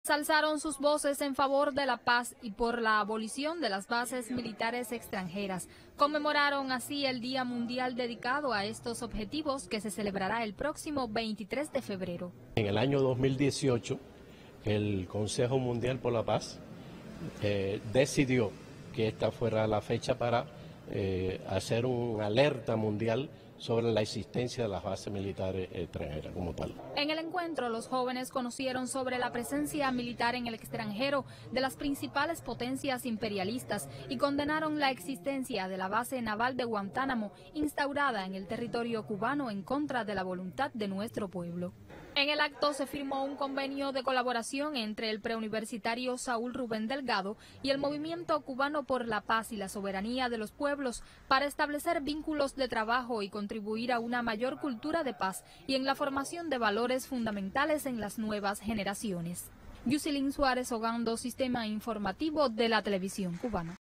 Alzaron sus voces en favor de la paz y por la abolición de las bases militares extranjeras. Conmemoraron así el Día Mundial dedicado a estos objetivos que se celebrará el próximo 23 de febrero. En el año 2018, el Consejo Mundial por la Paz decidió que esta fuera la fecha para hacer una alerta mundial sobre la existencia de las bases militares extranjeras como tal. En el encuentro, los jóvenes conocieron sobre la presencia militar en el extranjero de las principales potencias imperialistas y condenaron la existencia de la base naval de Guantánamo instaurada en el territorio cubano en contra de la voluntad de nuestro pueblo. En el acto se firmó un convenio de colaboración entre el preuniversitario Saúl Rubén Delgado y el Movimiento Cubano por la Paz y la Soberanía de los Pueblos para establecer vínculos de trabajo y contribuir a una mayor cultura de paz y en la formación de valores fundamentales en las nuevas generaciones. Yusilín Suárez Ogando, Sistema Informativo de la Televisión Cubana.